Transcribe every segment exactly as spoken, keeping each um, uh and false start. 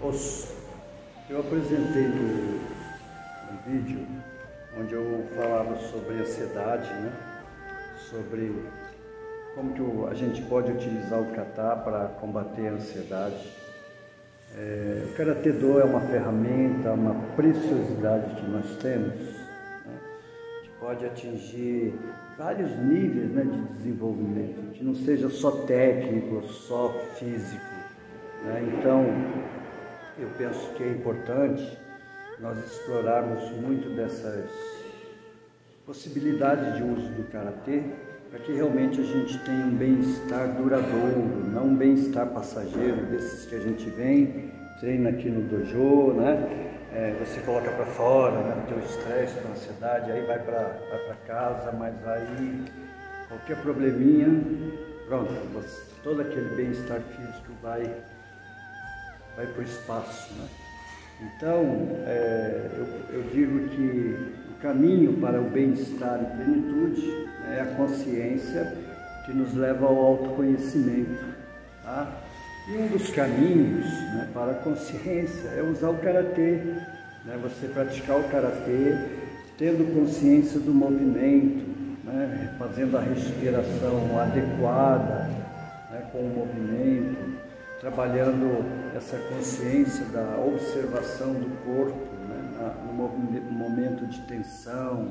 Os, eu apresentei no, no vídeo onde eu falava sobre ansiedade, né? Sobre como que o, a gente pode utilizar o kata para combater a ansiedade. É, o Karatê Do é uma ferramenta, uma preciosidade que nós temos, né? Que pode atingir vários níveis, né, de desenvolvimento, que não seja só técnico, só físico, né? Então, eu penso que é importante nós explorarmos muito dessas possibilidades de uso do Karatê para que realmente a gente tenha um bem-estar duradouro, não um bem-estar passageiro desses que a gente vem, treina aqui no dojo, né? É, você coloca para fora, né, o teu estresse, a tua ansiedade, aí vai para vai para casa, mas aí qualquer probleminha, pronto, você, todo aquele bem-estar físico vai vai para o espaço, né? Então, é, eu, eu digo que o caminho para o bem-estar e plenitude é a consciência que nos leva ao autoconhecimento, tá? E um dos caminhos, né, para a consciência é usar o Karatê, né? Você praticar o Karatê tendo consciência do movimento, né? Fazendo a respiração adequada, né, com o movimento, trabalhando essa consciência da observação do corpo, né, no momento de tensão,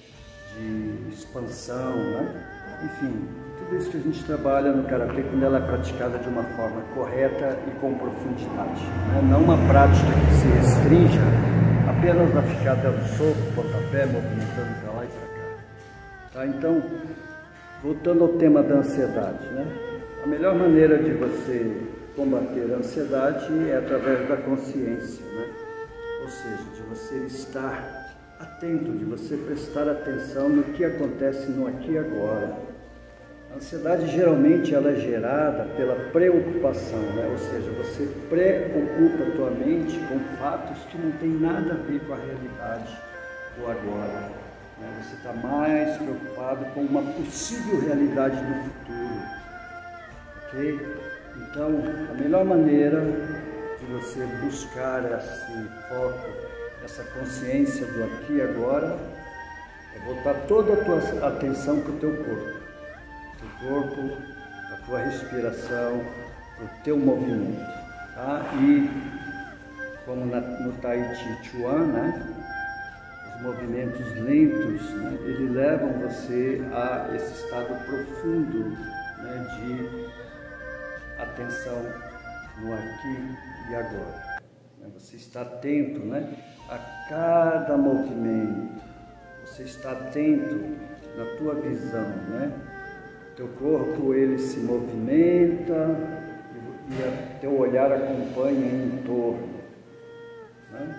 de expansão, né? Enfim, tudo isso que a gente trabalha no Karatê quando ela é praticada de uma forma correta e com profundidade, né? Não uma prática que se restrinja apenas na ficar dando soco, pontapé, movimentando para lá e para cá, tá? Então, voltando ao tema da ansiedade, né? A melhor maneira de você combater a ansiedade é através da consciência, né? Ou seja, de você estar atento, de você prestar atenção no que acontece no aqui e agora. A ansiedade geralmente ela é gerada pela preocupação, né? Ou seja, você preocupa a tua mente com fatos que não tem nada a ver com a realidade do agora, né? Você está mais preocupado com uma possível realidade do futuro, ok? Então, a melhor maneira de você buscar esse foco, essa consciência do aqui e agora, é voltar toda a tua atenção para o teu corpo. Teu corpo, a tua respiração, o teu movimento, tá? E, como na, no Tai Chi Chuan, né? Os movimentos lentos, né? Eles levam você a esse estado profundo, né? De atenção no aqui e agora. Você está atento, né, a cada movimento, você está atento na tua visão, né? Teu corpo ele se movimenta e teu olhar acompanha em torno, né?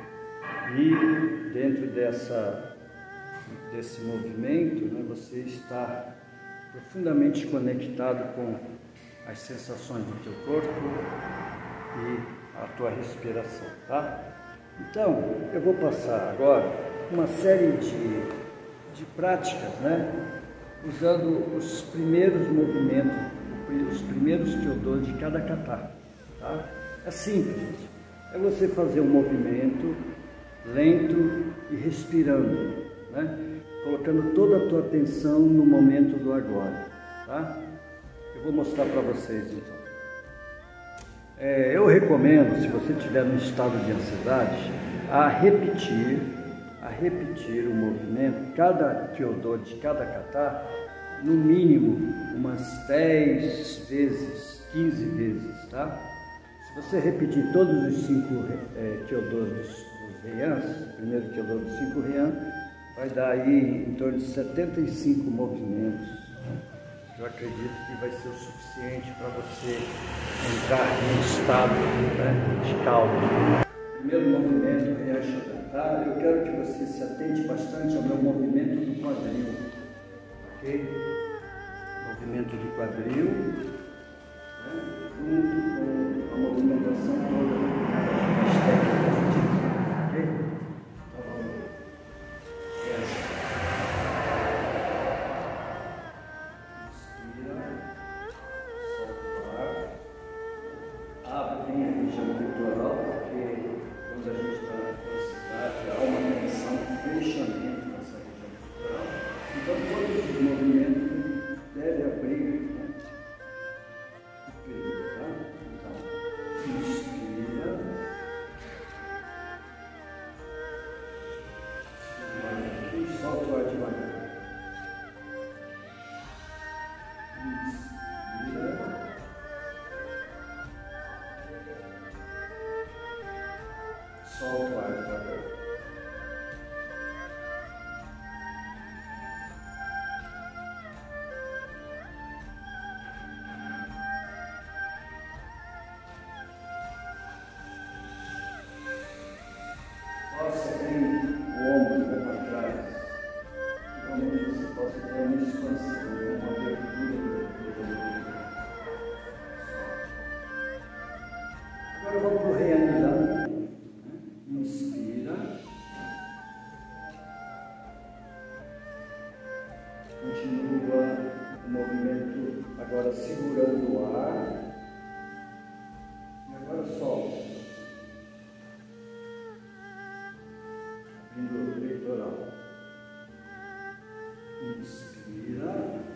E dentro dessa, desse movimento, né, você está profundamente conectado com as sensações do teu corpo e a tua respiração, tá? Então, eu vou passar agora uma série de, de práticas, né? Usando os primeiros movimentos, os primeiros kyōdo de cada kata, tá? É simples, gente. É você fazer um movimento lento e respirando, né? Colocando toda a tua atenção no momento do agora, tá? Eu vou mostrar para vocês então. É, eu recomendo, se você estiver no estado de ansiedade, a repetir, a repetir o movimento, cada kyōdo de cada kata, no mínimo umas dez vezes, quinze vezes, tá? Se você repetir todos os cinco é, kyōdos dos, dos Heians, o primeiro kyōdo dos cinco Heian, vai dar aí em torno de setenta e cinco movimentos. Eu acredito que vai ser o suficiente para você entrar em estado, né, de calma. Primeiro movimento, Riyashadata. Eu quero que você se atente bastante ao meu movimento do quadril, ok? Movimento do quadril, né, junto com a movimentação toda das técnicas, ok? Abre bem a região peitoral. quando a gente está na cidade, há uma tensão, um fechamento nessa região corporal. Então, todo esse movimento deve abrir, né, o peito, tá? Então, inspira. E solta o ar devagar. Inspira. Solta o ar devagar. Faça bem o ombro para trás. Realmente você possa ter uma expansão, uma abertura do ombro. Agora vamos para o rei andando. Inspira. Continua o movimento agora segurando o ar. E agora solta. Abrindo o peitoral. Inspira.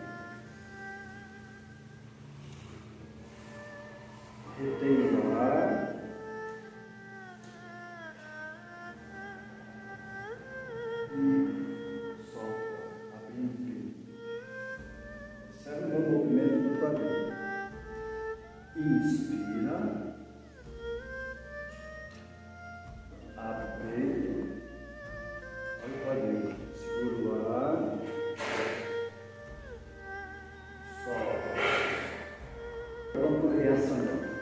Retém o ar. E solta, abrindo o peito. Observe o movimento do quadril. Inspira. Abre o peito. Olha o quadril. Segura o ar. Solta. Vamos para a reação.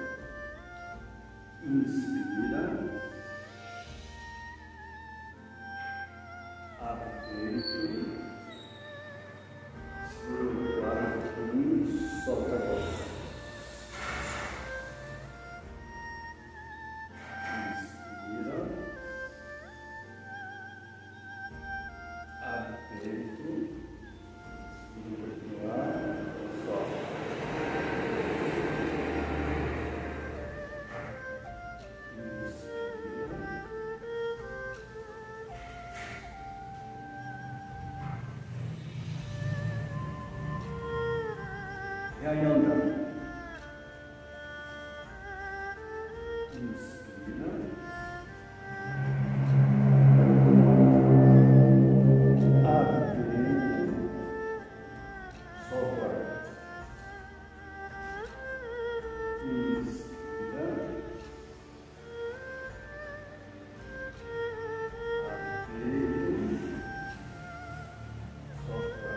Inspira. Abre o peito. Segura o ar e solta a boca. Inspira. Abre o peito. Segura o ar e solta. E aí anda. Inspira. Abre o peito. Solta o ar. Inspira. Abre o peito. Solta o ar.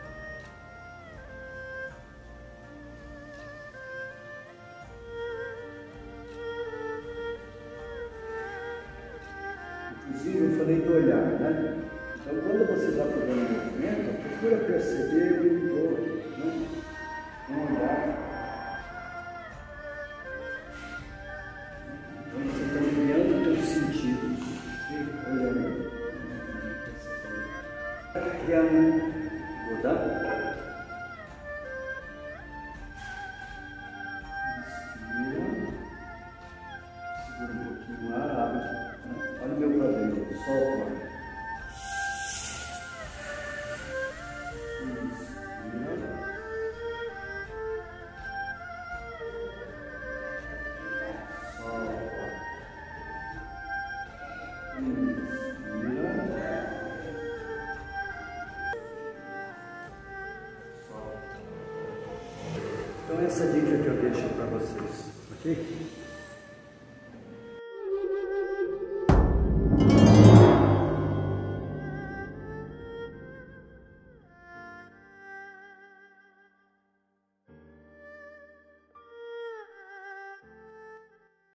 Inclusive, eu falei do olhar, né? Então, quando você está fazendo o movimento, procura perceber o entorno, né? Um olhar. Então, você está ampliando os seus sentidos. Olhando. Criando. Vou dar. Inspira. Segura um pouquinho o ar, abre. Olha o meu quadril, solta o ar. Inspira. Solta o ar. Inspira. Solta. Então essa dica que eu deixo para vocês, ok?